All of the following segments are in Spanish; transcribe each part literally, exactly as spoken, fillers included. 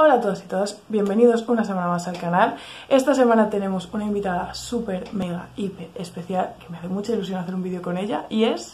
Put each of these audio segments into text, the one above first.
Hola a todos y todas, bienvenidos una semana más al canal. Esta semana tenemos una invitada súper, mega, hiper especial, que me hace mucha ilusión hacer un vídeo con ella, y es...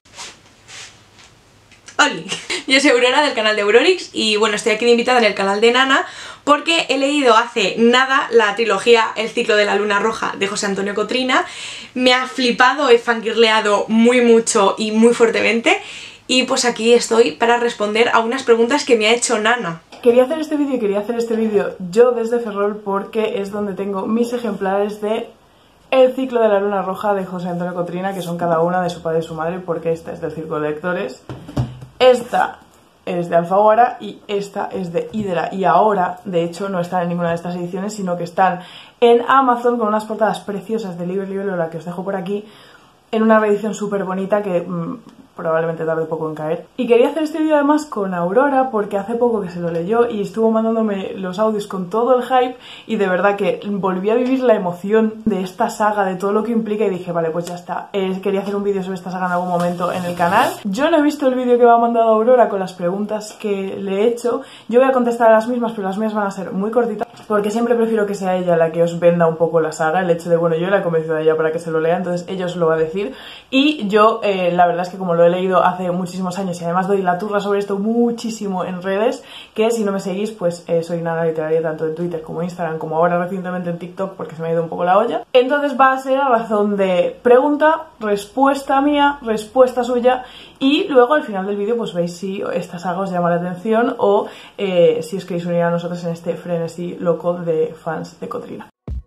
¡Holi! Yo soy Aurora del canal de Aurorix y bueno, estoy aquí de invitada en el canal de Nana porque he leído hace nada la trilogía El ciclo de la luna roja de José Antonio Cotrina. Me ha flipado, he fangirleado muy mucho y muy fuertemente y pues aquí estoy para responder a unas preguntas que me ha hecho Nana. Quería hacer este vídeo y quería hacer este vídeo yo desde Ferrol porque es donde tengo mis ejemplares de El ciclo de la luna roja de José Antonio Cotrina, que son cada una de su padre y su madre, porque esta es del Círculo de Lectores, esta es de Alfaguara y esta es de Hidra. Y ahora, de hecho, no están en ninguna de estas ediciones, sino que están en Amazon con unas portadas preciosas de Libre Libre, la que os dejo por aquí, en una reedición súper bonita que mmm, probablemente tarde poco en caer. Y quería hacer este vídeo además con Aurora porque hace poco que se lo leyó y estuvo mandándome los audios con todo el hype y de verdad que volví a vivir la emoción de esta saga, de todo lo que implica, y dije, vale, pues ya está. Eh, quería hacer un vídeo sobre esta saga en algún momento en el canal. Yo no he visto el vídeo que me ha mandado Aurora con las preguntas que le he hecho. Yo voy a contestar a las mismas, pero las mías van a ser muy cortitas porque siempre prefiero que sea ella la que os venda un poco la saga, el hecho de, bueno, yo la he convencido a ella para que se lo lea, entonces ella os lo va a decir. Y yo, eh, la verdad es que como lo he leído hace muchísimos años y además doy la turra sobre esto muchísimo en redes, que si no me seguís, pues eh, soy Nana Literaria tanto en Twitter como en Instagram, como ahora recientemente en TikTok porque se me ha ido un poco la olla. Entonces va a ser a razón de pregunta, respuesta mía, respuesta suya, y luego al final del vídeo pues veis si esta saga os llama la atención o eh, si os queréis unir a nosotros en este frenesí loco de fans de Cotrina.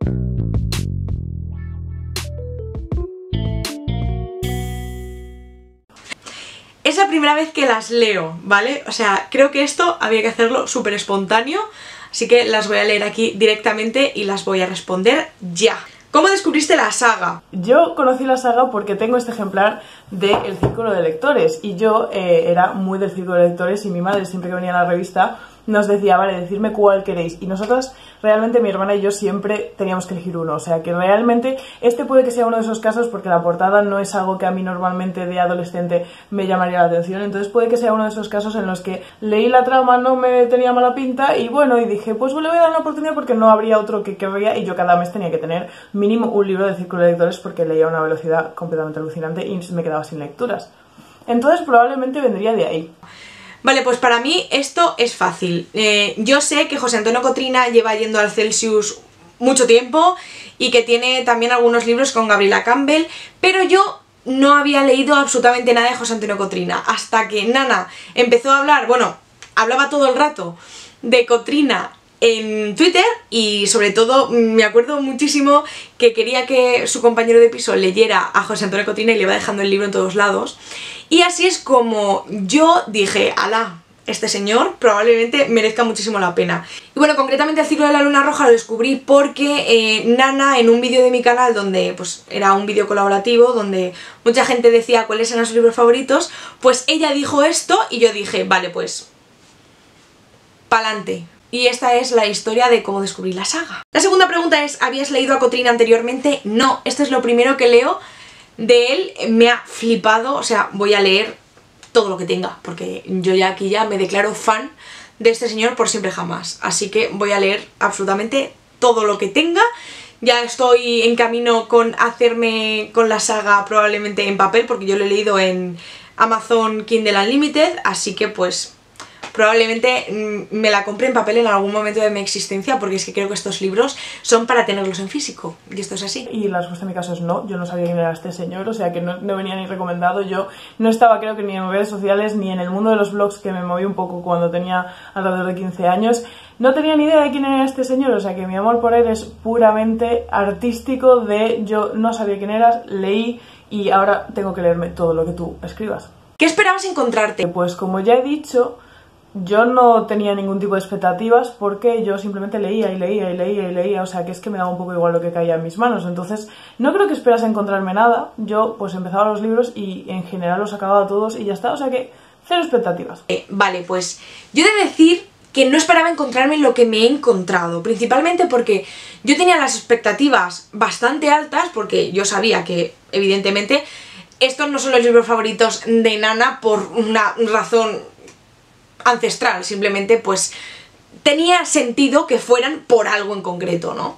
Es la primera vez que las leo, ¿vale? O sea, creo que esto había que hacerlo súper espontáneo, así que las voy a leer aquí directamente y las voy a responder ya. ¿Cómo descubriste la saga? Yo conocí la saga porque tengo este ejemplar de El Círculo de Lectores y yo eh, era muy del Círculo de Lectores y mi madre siempre que venía a la revista nos decía, vale, decidme cuál queréis, y nosotras realmente, mi hermana y yo, siempre teníamos que elegir uno, o sea que realmente este puede que sea uno de esos casos porque la portada no es algo que a mí normalmente de adolescente me llamaría la atención, entonces puede que sea uno de esos casos en los que leí la trama, no me tenía mala pinta y bueno, y dije, pues le voy a dar una oportunidad porque no habría otro que querría, y yo cada mes tenía que tener mínimo un libro de Círculo de Lectores porque leía a una velocidad completamente alucinante y me quedaba sin lecturas, entonces probablemente vendría de ahí. Vale, pues para mí esto es fácil. Eh, yo sé que José Antonio Cotrina lleva yendo al Celsius mucho tiempo y que tiene también algunos libros con Gabriela Campbell, pero yo no había leído absolutamente nada de José Antonio Cotrina hasta que Nana empezó a hablar, bueno, hablaba todo el rato de Cotrina en Twitter y sobre todo me acuerdo muchísimo que quería que su compañero de piso leyera a José Antonio Cotrina y le iba dejando el libro en todos lados. Y así es como yo dije, ala, este señor probablemente merezca muchísimo la pena. Y bueno, concretamente El ciclo de la luna roja lo descubrí porque eh, Nana, en un vídeo de mi canal, donde pues era un vídeo colaborativo, donde mucha gente decía cuáles eran sus libros favoritos, pues ella dijo esto y yo dije, vale, pues pa'lante. Y esta es la historia de cómo descubrí la saga. La segunda pregunta es, ¿habías leído a Cotrina anteriormente? No, esto es lo primero que leo de él, me ha flipado, o sea, voy a leer todo lo que tenga, porque yo ya aquí ya me declaro fan de este señor por siempre jamás, así que voy a leer absolutamente todo lo que tenga. Ya estoy en camino con hacerme con la saga probablemente en papel, porque yo lo he leído en Amazon Kindle Unlimited, así que pues probablemente me la compre en papel en algún momento de mi existencia, porque es que creo que estos libros son para tenerlos en físico, y esto es así. Y la respuesta en mi caso es no, yo no sabía quién era este señor, o sea que no, no venía ni recomendado, yo no estaba creo que ni en redes sociales ni en el mundo de los blogs, que me moví un poco cuando tenía alrededor de quince años, no tenía ni idea de quién era este señor, o sea que mi amor por él es puramente artístico, de yo no sabía quién eras, leí y ahora tengo que leerme todo lo que tú escribas. ¿Qué esperabas encontrarte? Pues como ya he dicho, yo no tenía ningún tipo de expectativas porque yo simplemente leía y leía y leía y leía, o sea que es que me daba un poco igual lo que caía en mis manos, entonces no creo que esperas encontrarme nada, yo pues empezaba los libros y en general los acababa todos y ya está, o sea que cero expectativas. Eh, vale, pues yo he de decir que no esperaba encontrarme lo que me he encontrado, principalmente porque yo tenía las expectativas bastante altas, porque yo sabía que evidentemente estos no son los libros favoritos de Nana por una razón ancestral, simplemente pues tenía sentido que fueran por algo en concreto, ¿no?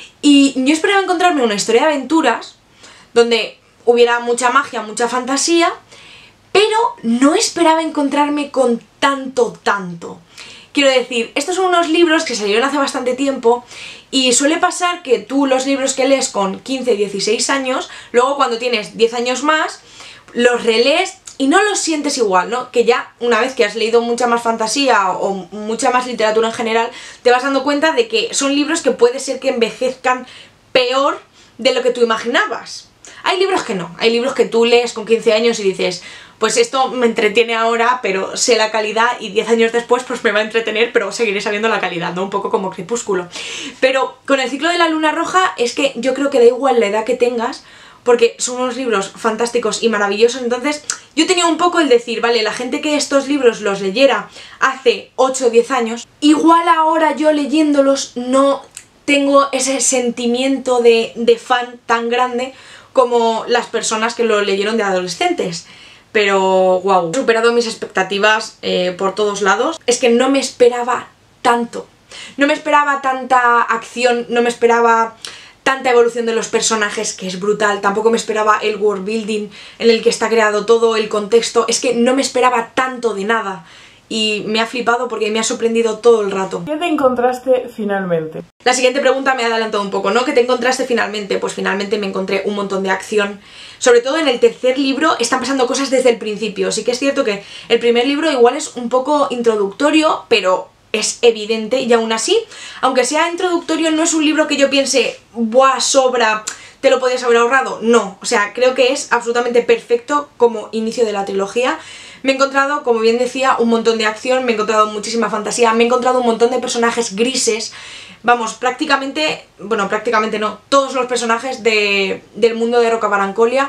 Y yo esperaba encontrarme una historia de aventuras donde hubiera mucha magia, mucha fantasía, pero no esperaba encontrarme con tanto, tanto. Quiero decir, estos son unos libros que salieron hace bastante tiempo y suele pasar que tú los libros que lees con quince, dieciséis años, luego cuando tienes diez años más, los relees y no los sientes igual, ¿no? Que ya una vez que has leído mucha más fantasía o mucha más literatura en general, te vas dando cuenta de que son libros que puede ser que envejezcan peor de lo que tú imaginabas. Hay libros que no, hay libros que tú lees con quince años y dices, pues esto me entretiene ahora, pero sé la calidad y diez años después pues me va a entretener, pero seguiré sabiendo la calidad, ¿no? Un poco como Crepúsculo. Pero con el ciclo de la luna roja es que yo creo que da igual la edad que tengas, porque son unos libros fantásticos y maravillosos. Entonces yo tenía un poco el decir, vale, la gente que estos libros los leyera hace ocho o diez años, igual ahora yo leyéndolos no tengo ese sentimiento de, de fan tan grande como las personas que lo leyeron de adolescentes. Pero wow, he superado mis expectativas eh, por todos lados. Es que no me esperaba tanto, no me esperaba tanta acción, no me esperaba tanta evolución de los personajes, que es brutal. Tampoco me esperaba el world building en el que está creado todo, el contexto. Es que no me esperaba tanto de nada y me ha flipado porque me ha sorprendido todo el rato. ¿Qué te encontraste finalmente? La siguiente pregunta me ha adelantado un poco, ¿no? ¿Qué te encontraste finalmente? Pues finalmente me encontré un montón de acción. Sobre todo en el tercer libro están pasando cosas desde el principio. Sí que es cierto que el primer libro igual es un poco introductorio, pero es evidente, y aún así, aunque sea introductorio, no es un libro que yo piense, ¡buah, sobra! ¿Te lo podías haber ahorrado? No, o sea, creo que es absolutamente perfecto como inicio de la trilogía. Me he encontrado, como bien decía, un montón de acción, me he encontrado muchísima fantasía, me he encontrado un montón de personajes grises. Vamos, prácticamente, bueno, prácticamente no, todos los personajes de, del mundo de Roca Barancolia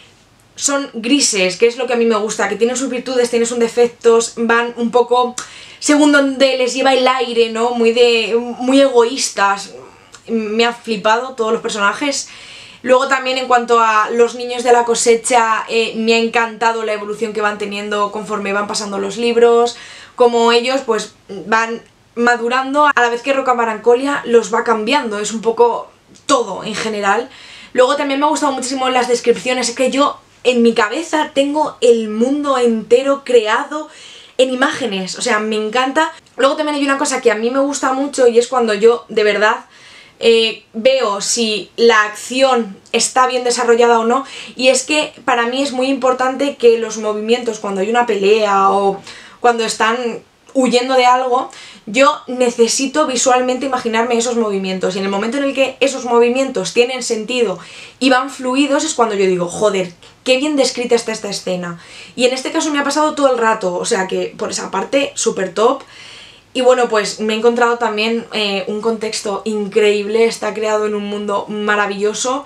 son grises, que es lo que a mí me gusta, que tienen sus virtudes, tienen sus defectos, van un poco según donde les lleva el aire, ¿no? Muy, de, muy egoístas. Me ha flipado todos los personajes. Luego también en cuanto a los niños de la cosecha, eh, me ha encantado la evolución que van teniendo conforme van pasando los libros, como ellos pues van madurando a la vez que Roca Barancolia los va cambiando, es un poco todo en general. Luego también me ha gustado muchísimo las descripciones, es que yo en mi cabeza tengo el mundo entero creado en imágenes, o sea, me encanta. Luego también hay una cosa que a mí me gusta mucho y es cuando yo de verdad Eh, veo si la acción está bien desarrollada o no, y es que para mí es muy importante que los movimientos, cuando hay una pelea o cuando están huyendo de algo, yo necesito visualmente imaginarme esos movimientos, y en el momento en el que esos movimientos tienen sentido y van fluidos es cuando yo digo, joder, qué bien descrita está esta escena. Y en este caso me ha pasado todo el rato, o sea que por esa parte súper top. Y bueno, pues me he encontrado también eh, un contexto increíble, está creado en un mundo maravilloso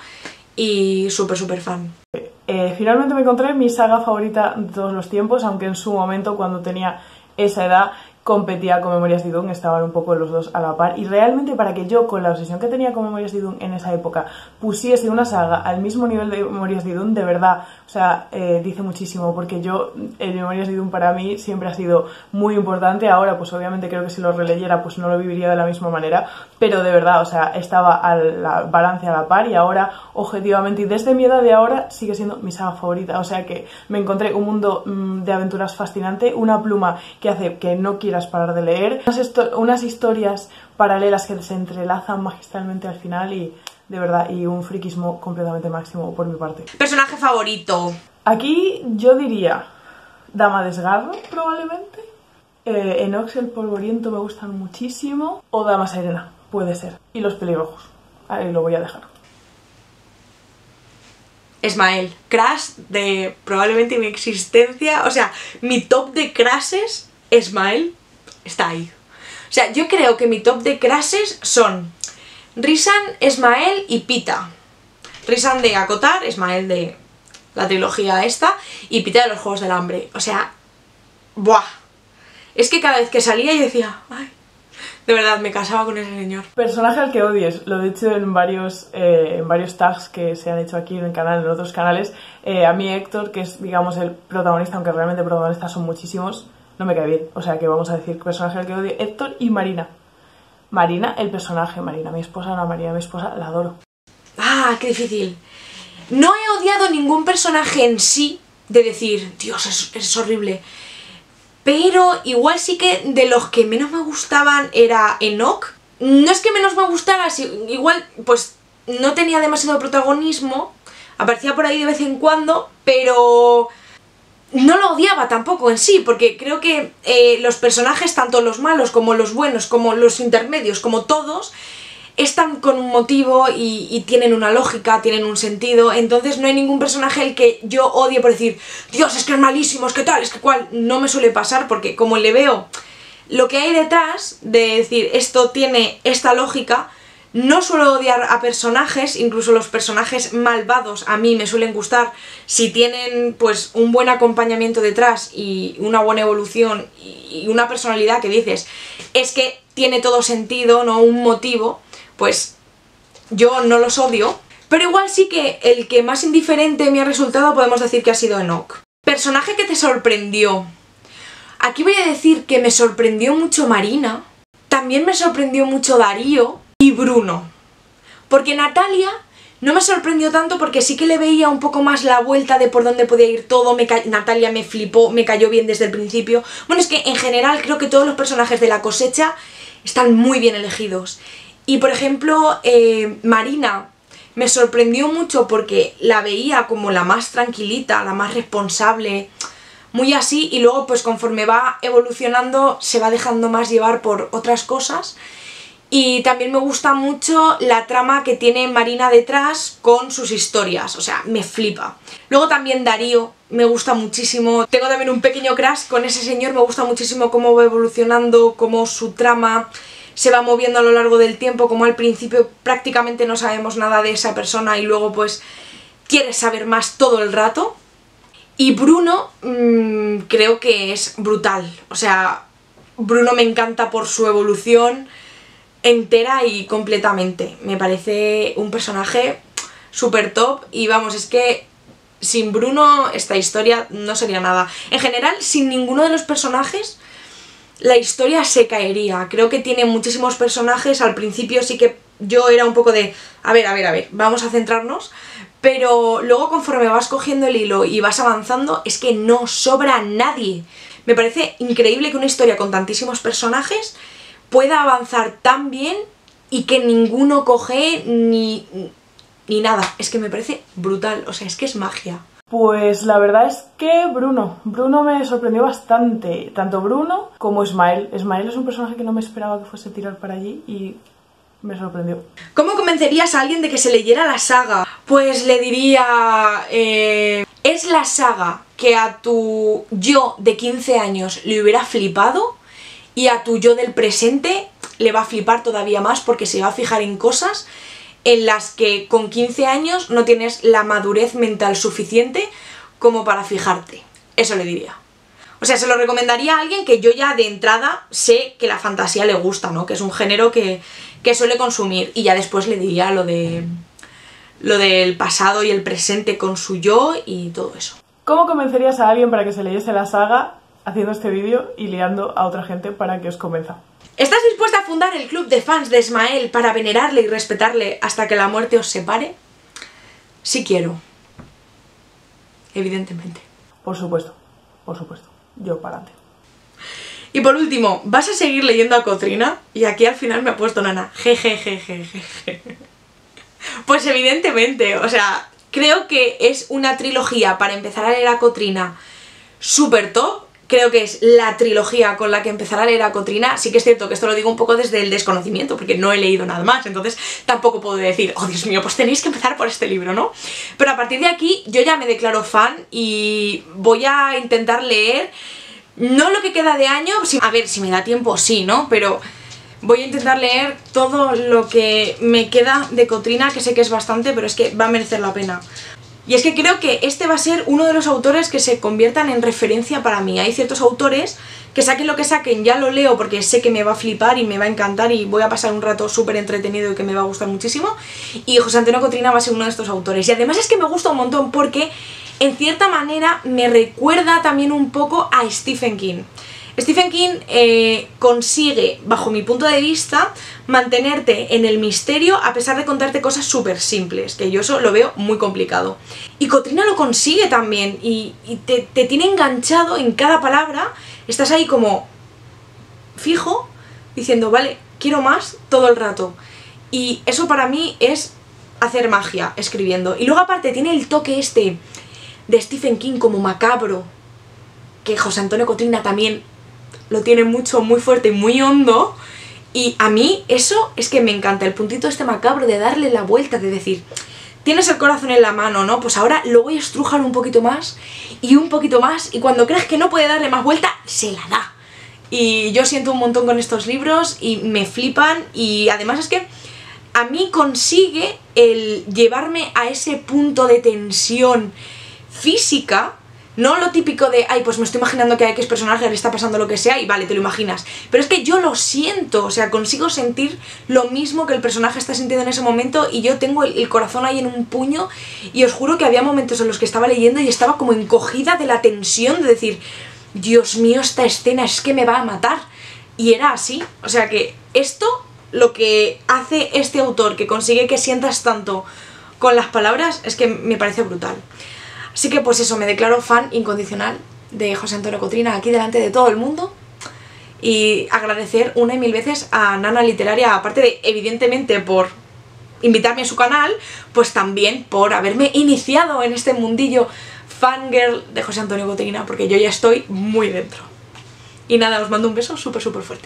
y súper súper fan. Eh, finalmente me encontré mi saga favorita de todos los tiempos, aunque en su momento, cuando tenía esa edad, competía con Memorias de Idún, estaban un poco los dos a la par, y realmente para que yo, con la obsesión que tenía con Memorias de Idún en esa época, pusiese una saga al mismo nivel de Memorias de Idún, de verdad, o sea, eh, dice muchísimo, porque yo, el Memorias de Idún para mí siempre ha sido muy importante. Ahora pues obviamente creo que si lo releyera pues no lo viviría de la misma manera, pero de verdad, o sea, estaba a la balance a la par, y ahora objetivamente y desde mi edad de ahora sigue siendo mi saga favorita. O sea que me encontré un mundo mmm, de aventuras fascinante, una pluma que hace que no quiera parar de leer, unas, unas historias paralelas que se entrelazan magistralmente al final, y de verdad, y un friquismo completamente máximo por mi parte. ¿Personaje favorito? Aquí yo diría Dama Desgarro, probablemente. eh, Enox el Polvoriento me gustan muchísimo, o Dama Serena, puede ser, y los pelirrojos, ahí lo voy a dejar. Esmael, crush de probablemente mi existencia, o sea, mi top de crushes, Esmael está ahí. O sea, yo creo que mi top de crushes son Rhysand, Esmael y Pita. Rhysand de Acotar, Esmael de la trilogía esta, y Pita de los Juegos del Hambre. O sea, ¡buah! Es que cada vez que salía yo decía, ¡ay! De verdad, me casaba con ese señor. Personaje al que odies, lo he dicho en varios, eh, en varios tags que se han hecho aquí en el canal, en otros canales. Eh, a mí Héctor, que es, digamos, el protagonista, aunque realmente protagonistas son muchísimos, no me cae bien. O sea que vamos a decir personaje al que odio, Héctor y Marina. Marina, el personaje, Marina, mi esposa, no, Marina, mi esposa, la adoro. Ah, qué difícil. No he odiado ningún personaje en sí, de decir, Dios, es, es horrible. Pero igual sí que de los que menos me gustaban era Enoch. No es que menos me gustara, igual pues no tenía demasiado protagonismo, aparecía por ahí de vez en cuando, pero no lo odiaba tampoco en sí, porque creo que eh, los personajes, tanto los malos como los buenos, como los intermedios, como todos, están con un motivo y, y tienen una lógica, tienen un sentido, entonces no hay ningún personaje el que yo odie por decir, Dios, es que es malísimo, es que tal, es que cual, no me suele pasar, porque como le veo lo que hay detrás de decir, esto tiene esta lógica, no suelo odiar a personajes, incluso los personajes malvados a mí me suelen gustar si tienen pues un buen acompañamiento detrás y una buena evolución y una personalidad que dices, es que tiene todo sentido, no un motivo, pues yo no los odio, pero igual sí que el que más indiferente me ha resultado podemos decir que ha sido Enoch. Personaje que te sorprendió. Aquí voy a decir que me sorprendió mucho Marina, también me sorprendió mucho Darío y Bruno. Porque Natalia no me sorprendió tanto porque sí que le veía un poco más la vuelta de por dónde podía ir todo, me Natalia me flipó, me cayó bien desde el principio. Bueno, es que en general creo que todos los personajes de la cosecha están muy bien elegidos. Y por ejemplo, eh, Marina me sorprendió mucho porque la veía como la más tranquilita, la más responsable, muy así, y luego pues conforme va evolucionando se va dejando más llevar por otras cosas. Y también me gusta mucho la trama que tiene Marina detrás con sus historias, o sea, me flipa. Luego también Darío, me gusta muchísimo, tengo también un pequeño crush con ese señor, me gusta muchísimo cómo va evolucionando, cómo su trama se va moviendo a lo largo del tiempo, como al principio prácticamente no sabemos nada de esa persona y luego pues quieres saber más todo el rato. Y Bruno mmm, creo que es brutal, o sea, Bruno me encanta por su evolución entera y completamente, me parece un personaje súper top y vamos, es que sin Bruno esta historia no sería nada. En general, sin ninguno de los personajes la historia se caería, creo que tiene muchísimos personajes, al principio sí que yo era un poco de, a ver, a ver, a ver, vamos a centrarnos, pero luego conforme vas cogiendo el hilo y vas avanzando es que no sobra nadie. Me parece increíble que una historia con tantísimos personajes pueda avanzar tan bien y que ninguno coge ni, ni nada. Es que me parece brutal, o sea, es que es magia. Pues la verdad es que Bruno, Bruno me sorprendió bastante, tanto Bruno como Ismael. Ismael es un personaje que no me esperaba que fuese a tirar para allí y me sorprendió. ¿Cómo convencerías a alguien de que se leyera la saga? Pues le diría... Eh, es la saga que a tu yo de quince años le hubiera flipado y a tu yo del presente le va a flipar todavía más porque se va a fijar en cosas en las que con quince años no tienes la madurez mental suficiente como para fijarte. Eso le diría. O sea, se lo recomendaría a alguien que yo ya de entrada sé que la fantasía le gusta, ¿no? Que es un género que, que suele consumir. Y ya después le diría lo de lo del pasado y el presente con su yo y todo eso. ¿Cómo convencerías a alguien para que se leyese la saga haciendo este vídeo y liando a otra gente para que os convenza? ¿Estás dispuesta a fundar el club de fans de Ismael para venerarle y respetarle hasta que la muerte os separe? Sí quiero. Evidentemente. Por supuesto, por supuesto. Yo para adelante. Y por último, ¿vas a seguir leyendo a Cotrina? Y aquí al final me ha puesto Nana. Jejejejeje. Pues evidentemente, o sea, creo que es una trilogía para empezar a leer a Cotrina súper top. Creo que es la trilogía con la que empezar a leer a Cotrina. Sí que es cierto que esto lo digo un poco desde el desconocimiento, porque no he leído nada más, entonces tampoco puedo decir, oh Dios mío, pues tenéis que empezar por este libro, ¿no? Pero a partir de aquí yo ya me declaro fan y voy a intentar leer, no lo que queda de año, a ver, si me da tiempo sí, ¿no? Pero voy a intentar leer todo lo que me queda de Cotrina, que sé que es bastante, pero es que va a merecer la pena. Y es que creo que este va a ser uno de los autores que se conviertan en referencia para mí. Hay ciertos autores que saquen lo que saquen, ya lo leo porque sé que me va a flipar y me va a encantar y voy a pasar un rato súper entretenido y que me va a gustar muchísimo. Y José Antonio Cotrina va a ser uno de estos autores. Y además es que me gusta un montón porque en cierta manera me recuerda también un poco a Stephen King. Stephen King eh, consigue, bajo mi punto de vista, mantenerte en el misterio a pesar de contarte cosas súper simples, que yo eso lo veo muy complicado. Y Cotrina lo consigue también, y, y te, te tiene enganchado en cada palabra, estás ahí como fijo, diciendo, vale, quiero más todo el rato. Y eso para mí es hacer magia escribiendo. Y luego aparte tiene el toque este de Stephen King como macabro, que José Antonio Cotrina también lo tiene mucho, muy fuerte y muy hondo, y a mí eso es que me encanta, el puntito este macabro de darle la vuelta, de decir, tienes el corazón en la mano, ¿no? Pues ahora lo voy a estrujar un poquito más, y un poquito más, y cuando crees que no puede darle más vuelta, se la da. Y yo siento un montón con estos libros, y me flipan, y además es que a mí consigue el llevarme a ese punto de tensión física. No lo típico de, ay, pues me estoy imaginando que a X personaje le está pasando lo que sea y vale, te lo imaginas. Pero es que yo lo siento, o sea, consigo sentir lo mismo que el personaje está sintiendo en ese momento, y yo tengo el, el corazón ahí en un puño, y os juro que había momentos en los que estaba leyendo y estaba como encogida de la tensión de decir, Dios mío, esta escena es que me va a matar. Y era así, o sea que esto, lo que hace este autor, que consigue que sientas tanto con las palabras, es que me parece brutal. Así que pues eso, me declaro fan incondicional de José Antonio Cotrina aquí delante de todo el mundo, y agradecer una y mil veces a Nana Literaria, aparte de evidentemente por invitarme a su canal, pues también por haberme iniciado en este mundillo fangirl de José Antonio Cotrina, porque yo ya estoy muy dentro. Y nada, os mando un beso súper súper fuerte.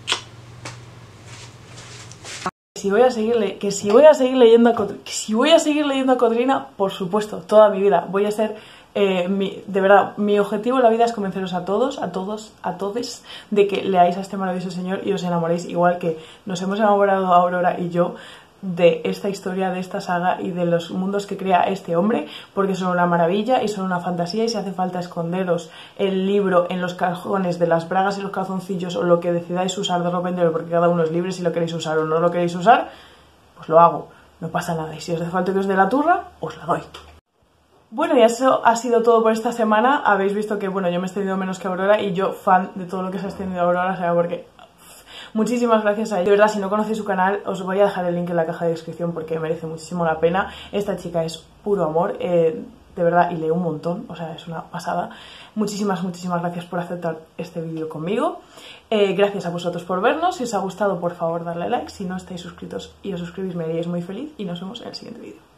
Si voy a seguir que si voy a seguir leyendo a Cotrina, que si voy a seguir leyendo a Cotrina, por supuesto, toda mi vida. Voy a ser, eh, mi, de verdad, mi objetivo en la vida es convenceros a todos, a todos, a todos, de que leáis a este maravilloso señor y os enamoréis, igual que nos hemos enamorado Aurora y yo de esta historia, de esta saga y de los mundos que crea este hombre, porque son una maravilla y son una fantasía, y si hace falta esconderos el libro en los cajones de las bragas y los calzoncillos, o lo que decidáis usar de ropa interior, porque cada uno es libre si lo queréis usar o no lo queréis usar, pues lo hago, no pasa nada, y si os hace falta que os dé la turra, os la doy. Bueno, y eso ha sido todo por esta semana. Habéis visto que, bueno, yo me he extendido menos que Aurora, y yo fan de todo lo que se ha extendido Aurora, o sea, porque muchísimas gracias a ella. De verdad, si no conocéis su canal, os voy a dejar el link en la caja de descripción, porque merece muchísimo la pena. Esta chica es puro amor, eh, de verdad, y lee un montón, o sea, es una pasada. Muchísimas, muchísimas gracias por aceptar este vídeo conmigo. Eh, gracias a vosotros por vernos. Si os ha gustado, por favor, darle like. Si no estáis suscritos y os suscribís, me haríais muy feliz, y nos vemos en el siguiente vídeo.